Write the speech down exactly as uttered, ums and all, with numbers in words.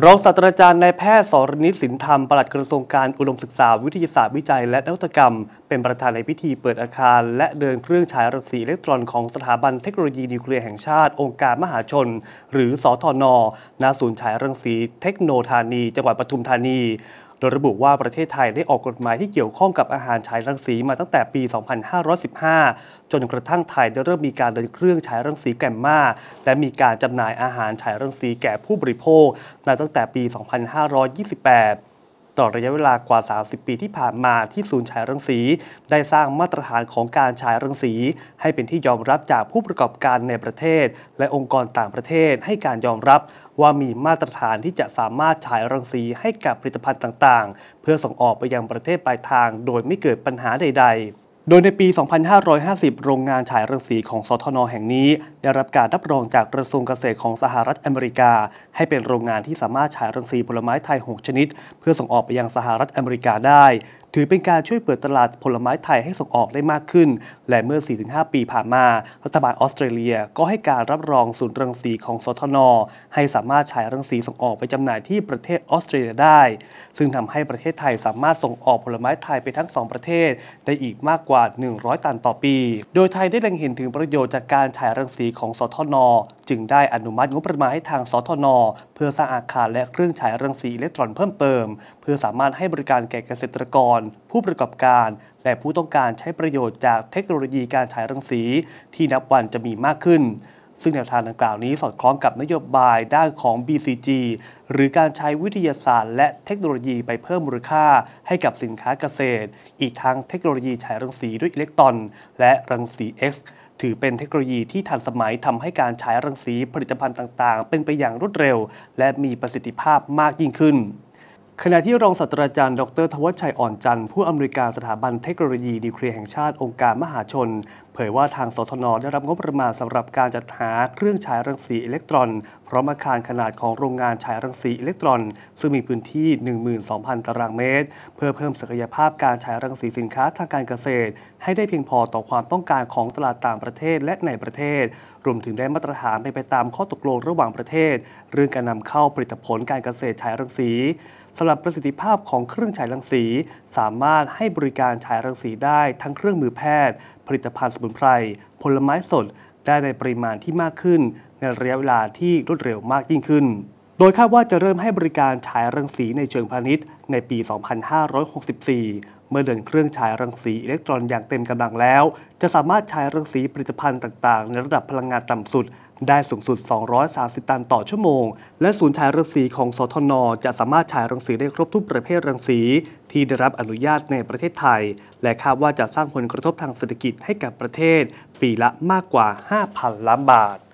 รองศาสตราจารย์นายแพทย์สรณิต สินธรรมปลัดกระทรวงการอุดมศึกษาวิทยาศาสตร์วิจัยและนวัตกรรมเป็นประธานในพิธีเปิดอาคารและเดินเครื่องฉายรังสีอิเล็กตรอนของสถาบันเทคโนโลยีนิวเคลียร์แห่งชาติองค์การมหาชนหรือสทน.ณ ศูนย์ฉายรังสีเทคโนธานีจังหวัดปทุมธานีโดยระบุว่าประเทศไทยได้ออกกฎหมายที่เกี่ยวข้องกับอาหารฉายรังสีมาตั้งแต่ปี สองพันห้าร้อยสิบห้า จนกระทั่งไทยได้เริ่มมีการเดินเครื่องฉายรังสีแกมมาและมีการจำหน่ายอาหารฉายรังสีแก่ผู้บริโภคนับตั้งแต่ปี สองพันห้าร้อยยี่สิบแปดต่อระยะเวลากว่า สามสิบ ปีที่ผ่านมาที่ศูนย์ฉายรังสีได้สร้างมาตรฐานของการฉายรังสีให้เป็นที่ยอมรับจากผู้ประกอบการในประเทศและองค์กรต่างประเทศให้การยอมรับว่ามีมาตรฐานที่จะสามารถฉายรังสีให้กับผลิตภัณฑ์ต่างๆเพื่อส่งออกไปยังประเทศปลายทางโดยไม่เกิดปัญหาใดๆโดยในปี สองพันห้าร้อยห้าสิบ โรงงานฉายรังสีของสทน.แห่งนี้ได้รับการรับรองจากกระทรวงเกษตรของสหรัฐอเมริกาให้เป็นโรงงานที่สามารถฉายรังสีผลไม้ไทย หก ชนิดเพื่อส่งออกไปยังสหรัฐอเมริกาได้ถือเป็นการช่วยเปิดตลาดผลไม้ไทยให้ส่งออกได้มากขึ้นและเมื่อ สี่ถึงห้า ปีผ่านมารัฐบาลออสเตรเลียก็ให้การรับรองศูนย์รังสีของสทน.ให้สามารถฉายรังสีส่งออกไปจำหน่ายที่ประเทศออสเตรเลียได้ซึ่งทำให้ประเทศไทยสามารถส่งออกผลไม้ไทยไปทั้งสองประเทศได้อีกมากกว่าหนึ่งร้อยตันต่อปีโดยไทยได้เล็งเห็นถึงประโยชน์จากการฉายรังสีของสทน.จึงได้อนุมัติงบประมาณให้ทางสทน.เพื่อสร้างอาคารและเครื่องฉายรังสีอิเล็กตรอนเพิ่มเติมเพื่อสามารถให้บริการแก่เกษตรกรผู้ประกอบการและผู้ต้องการใช้ประโยชน์จากเทคโนโลยีการฉายรังสีที่นับวันจะมีมากขึ้นซึ่งแนวทางดังกล่าวนี้สอดคล้องกับนโยบายด้านของ บี ซี จี หรือการใช้วิทยาศาสตร์และเทคโนโลยีไปเพิ่มมูลค่าให้กับสินค้าเกษตรอีกทั้งเทคโนโลยีฉายรังสีด้วยอิเล็กตรอนและรังสี X ถือเป็นเทคโนโลยีที่ทันสมัยทำให้การฉายรังสีผลิตภัณฑ์ต่างๆเป็นไปอย่างรวดเร็วและมีประสิทธิภาพมากยิ่งขึ้นขณะที่รองศาสตราจารย์ดร.ธวัชชัย อ่อนจันทร์ผู้อำนวยการสถาบันเทคโนโลยีนิวเคลียร์แห่งชาติองค์การมหาชนเผยว่าทางสทน.ได้รับงบประมาณสำหรับการจัดหาเครื่องฉายรังสีอิเล็กตรอนพร้อมอาคารขนาดของโรงงานฉายรังสีอิเล็กตรอนซึ่งมีพื้นที่ หนึ่งหมื่นสองพัน ตารางเมตรเพื่อเพิ่มศักยภาพการฉายรังสีสินค้าทางการเกษตรให้ได้เพียงพอต่อความต้องการของตลาดต่างประเทศและในประเทศรวมถึงได้มาตรฐานไปตามข้อตกลงระหว่างประเทศเรื่องการนำเข้าผลิตผลการเกษตรฉายรังสีสำหรับประสิทธิภาพของเครื่องฉายรังสีสามารถให้บริการฉายรังสีได้ทั้งเครื่องมือแพทย์ผลิตภัณฑ์สมุนไพรผลไม้สดได้ในปริมาณที่มากขึ้นในระยะเวลาที่รวดเร็วมากยิ่งขึ้นโดยคาดว่าจะเริ่มให้บริการฉายรังสีในเชิงพาณิชย์ในปี สองพันห้าร้อยหกสิบสี่ เมื่อเดินเครื่องฉายรังสีอิเล็กตรอนอย่างเต็มกำลังแล้วจะสามารถฉายรังสีผลิตภัณฑ์ต่างๆในระดับพลังงานต่ำสุดได้สูงสุด สองร้อยสามสิบ ตันต่อชั่วโมงและศูนย์ฉายรังสีของสทน.จะสามารถฉายรังสีได้ครบทุกประเภทรังสีที่ได้รับอนุญาตในประเทศไทยและคาดว่าจะสร้างผลกระทบทางเศรษฐกิจให้กับประเทศปีละมากกว่า ห้าพัน ล้านบาท